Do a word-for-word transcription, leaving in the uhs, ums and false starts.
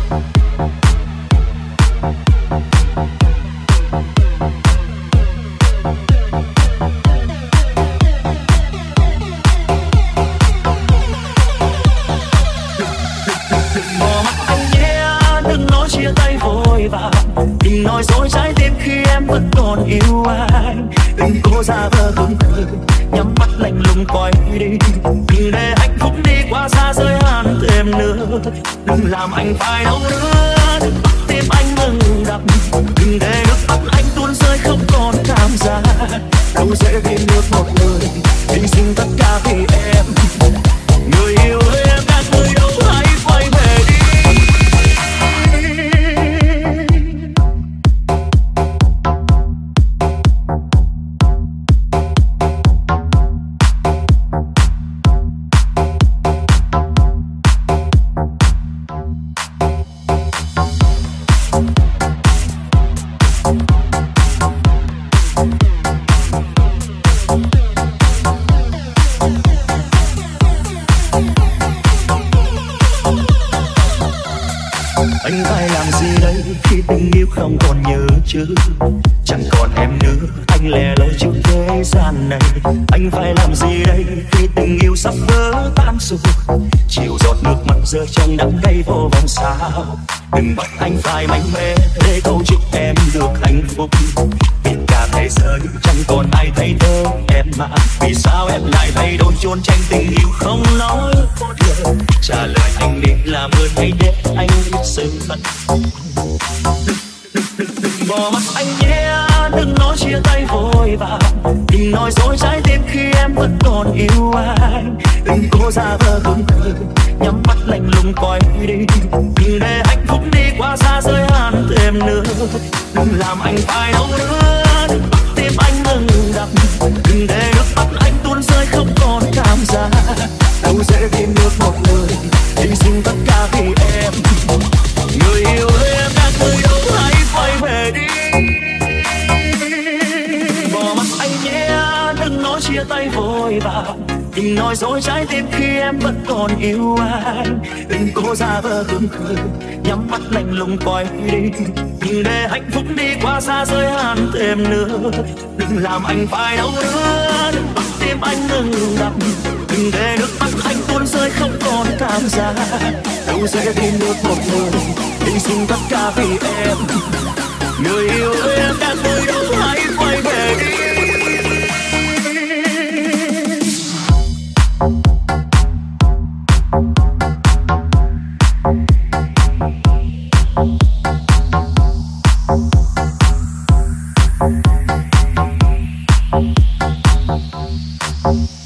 Bỏ mặc anh nhé, đừng nói chia tay vội vàng, đừng nói dối trái tim khi em vẫn còn yêu anh. Đừng cố giả vờ buồn cười, nhắm mắt lạnh lùng quay đi, đừng để hạnh phúc đi qua xa giới hạn thêm nữa. Đừng làm anh phải đau nữa, đừng bắt tim anh ngừng đập, đừng để nước mắt anh tuôn rơi không còn cảm giác. Đâu dễ tìm được một người hy sinh tất cả vì em. Người yêu ơi, em đang nơi đâu, hãy quay về đi. Anh phải làm gì đây khi tình yêu không còn nhớ chứ? Chẳng còn em nữa, anh lẻ loi trên thế gian này. Anh phải làm gì đây khi tình yêu sắp vỡ tan rồi? Chiều giọt nước mắt rơi trong đắng cay vô vòng sao. Đừng bắt anh phải mạnh mẽ để câu chúc em được hạnh phúc. Vì cả thế giới chẳng còn ai thay thế em mà. Vì sao em lại thay đổi trốn tránh tình yêu không nói một lời? Trả lời anh đi làm ơn hãy để anh biết sự thật. Đừng bỏ mặc anh nhé, đừng nói chia tay vội vàng, đừng nói dối trái tim khi em vẫn còn yêu anh. Đừng cố giả vờ buồn cười, nhắm mắt lạnh lùng quay đi, đừng để hạnh phúc đi qua xa giới hạn thêm nữa. Đừng làm anh phải đau nữa, đừng bắt tim anh ngừng đập, đừng để nước mắt anh tuôn rơi không còn cảm giác. Đâu dễ tìm được một người hy sinh tất cả vì em. Người yêu ơi, em đang nơi đâu, hãy quay về đi. Bỏ mặc anh nhé, đừng nói chia tay vội vàng, đừng nói dối trái tim khi em vẫn còn yêu anh. Đừng cố giả vờ buồn cười, nhắm mắt lạnh lùng quay đi, đừng để hạnh phúc đi qua xa giới hạn thêm nữa. Đừng làm anh phải đau nữa, đừng bắt tim anh ngừng đập, đừng để nước mắt anh tuôn rơi không còn cảm giác. Đâu dễ tìm được một người hy sinh tất cả vì em. Người yêu ơi, em đang nơi đâu, hãy quay về đi. Thank you.